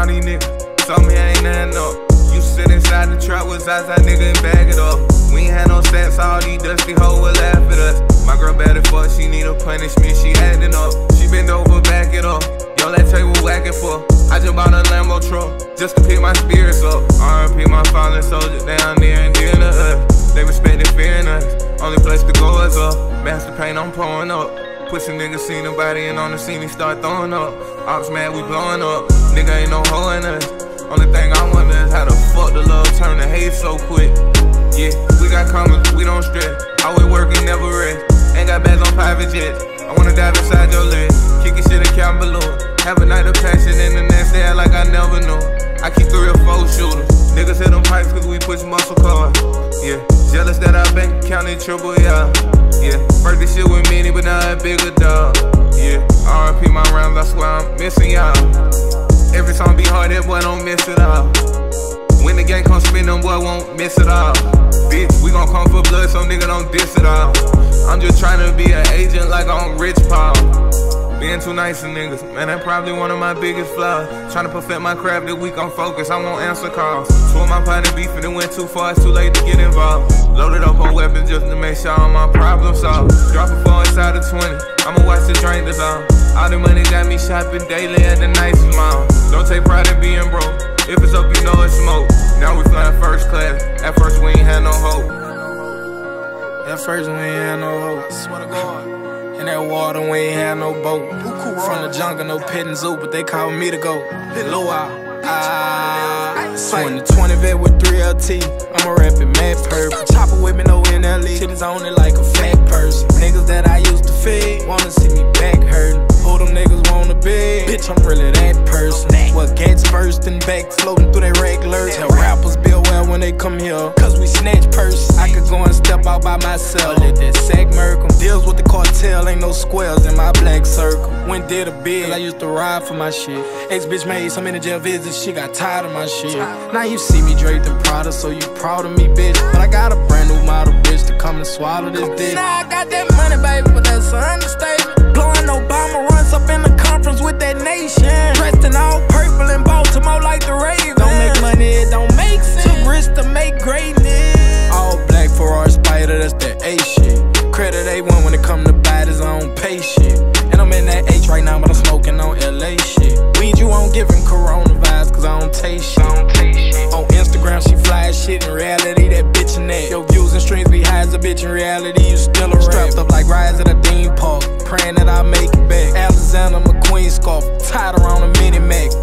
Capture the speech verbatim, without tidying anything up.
all these niggas told me I ain't nothing up. You sit inside the trap with Zaza, nigga, and bag it up. We ain't had no sense, all these dusty hoes will laugh at us. My girl bad as fuck, she need a punishment, she acting up. She bend over, back it up. Yo, that table whacking for. I just bought a Lambo truck, just to pick my spirits up. R I P my fallen soldiers down there and dear to us. They respected fearing us, only place to go is up. Master paint, I'm pouring up. Pussy nigga seen the body and on the scene he start throwing up. Ops mad, we blowing up. Nigga ain't no hoe in us. Only thing I wonder is how the fuck the love turn to hate so quick. Yeah, we got comments, we don't stress. Always working, never rest. Ain't got bags on private jets. I wanna dive inside your legs. Kicking shit in count balloon. Have a night of passion and the next day act like I never knew. I keep three or four shooters. Niggas hit them pipes cause we push muscle cars. Yeah, jealous that our bank account in triple, yeah. Yeah, first this shit with many, but now a bigger dog. Yeah, R I P my rounds, I swear I'm missing y'all. Every song be hard, that boy don't miss it all. When the gang come spin, them boy won't miss it all. Bitch, we gon' come for blood, so nigga don't diss it all. I'm just trying to be an agent like I'm Rich Paul. Being too nice to niggas, man, that probably one of my biggest flaws. Trying to perfect my craft this week on focus, I won't answer calls. Two of my partner beefing and went too far, it's too late to get involved. Loaded up on weapons just to make sure all my problems solved. Drop a four inside of twenty, I'ma watch the drink dissolve. All the money got me shopping daily at the nicest mall. Don't take pride in being broke, if it's up you know it's smoke. Now we flying first class, at first we ain't had no hope. At first we ain't had no hope, swear to God. In that water, we ain't had no boat. From the jungle, no pit and zoo, but they call me to go. Luau. Ah, twenty twenty vet with three L T. I'm a rapping mad purple. Chopper with me, no N L E. Shit is on it like a fat person. Niggas that I used to feed wanna see me back hurting. Who them niggas wanna be? Bitch, I'm really that person. What gets bursting back, floating through that regular. Tell rappers be aware when they come here, cause we snatch purses. I could go and step out by myself. Let that sack murk 'em. Deals with the cartel, ain't no squares in my black circle. When did a bid, I used to ride for my shit. Ex-bitch made so many jail visits, she got tired of my shit. Now you see me draped in Prada, so you proud of me, bitch. But I got a brand new model, bitch, to come and swallow this dick. Now I got that money, baby, but that's an understatement. Blowing Obama runs up in the conference with that nation. Dressed in all purple in Baltimore like the Ravens. Don't make money, it don't make sense. Took risks to make greatness. All black Ferrari Spider, that's that A shit. Credit A one when it come to bodies, I don't pay shit. And I'm in that H right now, but I'm smoking on L A shit. Weed you on giving coronavirus, cause I don't taste shit. On Instagram, she fly as shit. In reality, that bitch in that. Your views and streams be high as a bitch. In reality, you still a rap. Strapped up like Rise at a Dean Park, praying that I make it back. Alexander McQueen scarf, tied around a mini Mac.